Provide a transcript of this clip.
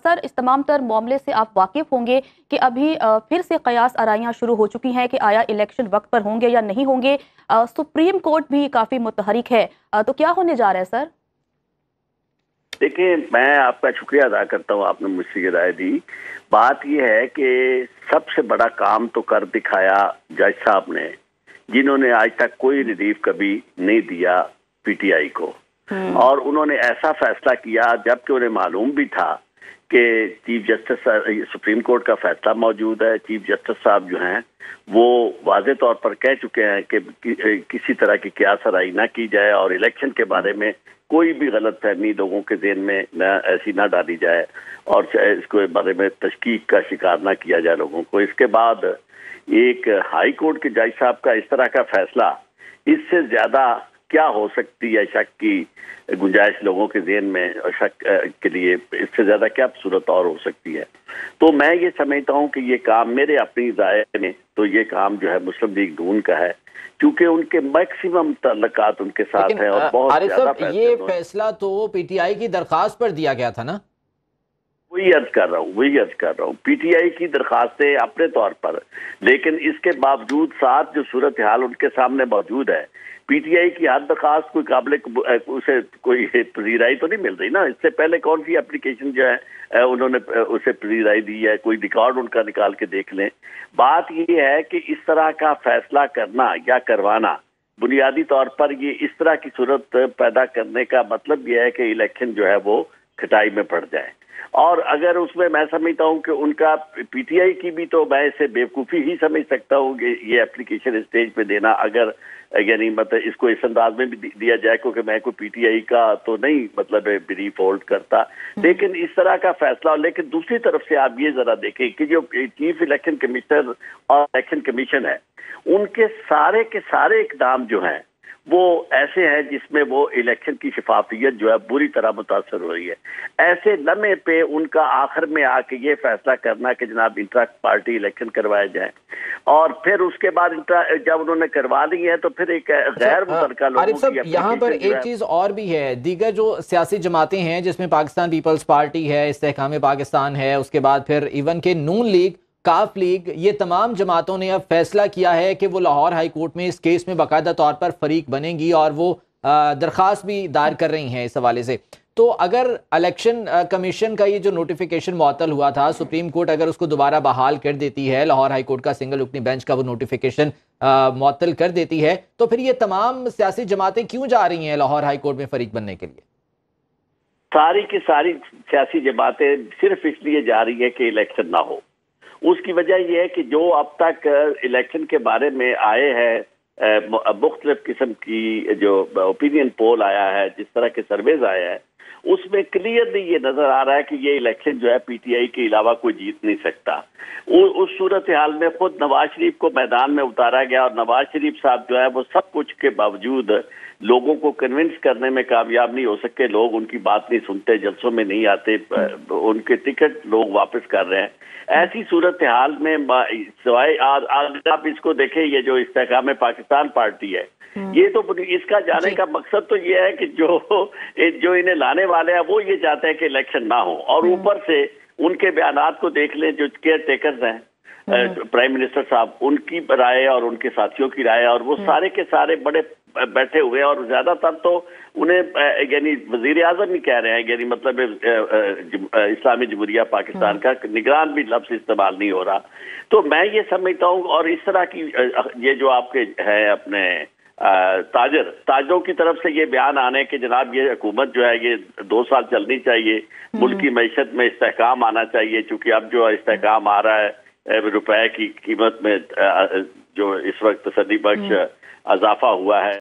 Sir, इस तमाम तर मामले से आप वाकिफ होंगे कि अभी फिर से कयास आराइयाँ शुरू हो चुकी हैं कि आया इलेक्शन वक्त पर होंगे या नहीं होंगे। सुप्रीम कोर्ट भी काफ़ी मुतहरिक है। तो क्या होने जा रहा है सर? देखिए, मैं आपका शुक्रिया अदा करता हूँ, आपने मुझसे ये राय दी। बात यह है कि सबसे बड़ा काम तो कर दिखाया जज साहब ने, जिन्होंने आज तक कोई रिलीफ कभी नहीं दिया पीटीआई को। और उन्होंने ऐसा फैसला किया जबकि उन्हें मालूम भी था कि चीफ जस्टिस सुप्रीम कोर्ट का फैसला मौजूद है। चीफ जस्टिस साहब जो हैं वो वाज़े तौर पर कह चुके हैं कि किसी तरह की क़यास आराई ना की जाए और इलेक्शन के बारे में कोई भी गलत फहमी लोगों के ज़हन में ऐसी ना डाली जाए और इसके बारे में तशकीक का शिकार ना किया जाए लोगों को। इसके बाद एक हाई कोर्ट के जज साहब का इस तरह का फैसला, इससे ज़्यादा क्या हो सकती है शक की गुंजाइश लोगों के ज़हन में, और शक के लिए इससे ज़्यादा क्या सूरत और हो सकती है। तो मैं ये समझता हूँ कि ये काम मेरे अपनी राय में तो ये काम जो है मुस्लिम लीग नून का है, क्योंकि उनके मैक्सिमम तल्लुकात उनके साथ हैं और बहुत ज्यादा ये फैसला तो पीटीआई की दरखास्त पर दिया गया था ना। वही अर्ज कर रहा हूँ पीटीआई की दरखास्तें अपने तौर पर, लेकिन इसके बावजूद साथ जो सूरत हाल उनके सामने मौजूद है, पीटीआई की हर दरखास्त कोई काबिल उसे कोई पजीराई तो नहीं मिल रही ना। इससे पहले कौन सी एप्लीकेशन जो है उन्होंने उसे पजीराई दी है, कोई रिकॉर्ड उनका निकाल के देख लें। बात ये है कि इस तरह का फैसला करना या करवाना बुनियादी तौर पर ये इस तरह की सूरत पैदा करने का मतलब ये है कि इलेक्शन जो है वो खटाई में पड़ जाए। और अगर उसमें मैं समझता हूँ कि उनका पीटीआई की भी, तो मैं इसे बेवकूफ़ी ही समझ सकता हूँ कि ये एप्लीकेशन स्टेज पे देना, अगर यानी मतलब इसको इस अंदाज में भी दिया जाए, क्योंकि मैं कोई पीटीआई का तो नहीं मतलब बिलीफ होल्ड करता, लेकिन इस तरह का फैसला। लेकिन दूसरी तरफ से आप ये जरा देखें कि जो चीफ इलेक्शन कमिश्नर और इलेक्शन कमीशन है, उनके सारे के सारे इकदाम जो हैं वो ऐसे हैं जिसमें वो इलेक्शन की शफाफियत जो है बुरी तरह मुतासर हो रही है। ऐसे लम्हे पे उनका आखिर में आके ये फैसला करना कि जनाब इंट्रा पार्टी इलेक्शन करवाए जाए, और फिर उसके बाद जब उन्होंने करवा ली है तो फिर एक गैर मुतलका लोगों की यहाँ पर एक चीज और भी है। दीगर जो सियासी जमातें हैं जिसमें पाकिस्तान पीपल्स पार्टी है, इस्तेहकाम पाकिस्तान है, उसके बाद फिर इवन के नून लीग, काफ लीग, ये तमाम जमातों ने अब फैसला किया है कि वो लाहौर हाई कोर्ट में इस केस में बाकायदा तौर पर फरीक बनेंगी और वो दरख्वास्त भी दायर कर रही हैं इस हवाले से। तो अगर इलेक्शन कमीशन का ये जो नोटिफिकेशन मुअत्तल हुआ था, सुप्रीम कोर्ट अगर उसको दोबारा बहाल कर देती है, लाहौर हाई कोर्ट का सिंगल रुकनी बेंच का वो नोटिफिकेशन मुअत्तल कर देती है, तो फिर ये तमाम सियासी जमातें क्यों जा रही हैं लाहौर हाई कोर्ट में फरीक बनने के लिए? सारी की सारी सियासी जमातें सिर्फ इसलिए जा रही है कि इलेक्शन ना हो। उसकी वजह यह है कि जो अब तक इलेक्शन के बारे में आए हैं मुख्तलिफ किस्म की जो ओपिनियन पोल आया है, जिस तरह के सर्वेज आए हैं, उसमें क्लियरली ये नजर आ रहा है कि ये इलेक्शन जो है पीटीआई के अलावा कोई जीत नहीं सकता। उस सूरत हाल में खुद नवाज शरीफ को मैदान में उतारा गया और नवाज शरीफ साहब जो है वो सब कुछ के बावजूद लोगों को कन्विंस करने में कामयाब नहीं हो सके। लोग उनकी बात नहीं सुनते, जलसों में नहीं आते, उनके टिकट लोग वापस कर रहे हैं। ऐसी सूरत हाल में सिवाय आप इसको देखें, ये जो इस्तेहकाम पाकिस्तान पार्टी है, ये तो इसका जाने का मकसद तो ये है कि जो इन्हें लाने वाले हैं वो ये चाहते हैं कि इलेक्शन ना हो, और ऊपर से उनके बयानात को देख लें, जो केयर टेकर्स हैं प्राइम मिनिस्टर साहब, उनकी राय और उनके साथियों की राय, और वो सारे के सारे बड़े बैठे हुए हैं, और ज्यादातर तो उन्हें यानी वजीर आजम ही कह रहे हैं, यानी मतलब इस्लामी जमहूरिया पाकिस्तान का निगरान भी लफ्ज इस्तेमाल नहीं हो रहा। तो मैं ये समझता हूँ, और इस तरह की ये जो आपके हैं अपने ताजरों की तरफ से ये बयान आने कि जनाब ये हुकूमत जो है ये 2 साल चलनी चाहिए, मुल्क की मईशत में इस्तेहकाम आना चाहिए, चूंकि अब जो इस्तेहकाम आ रहा है रुपए की कीमत में जो इस वक्त तसल्ली बख्श इजाफा हुआ है।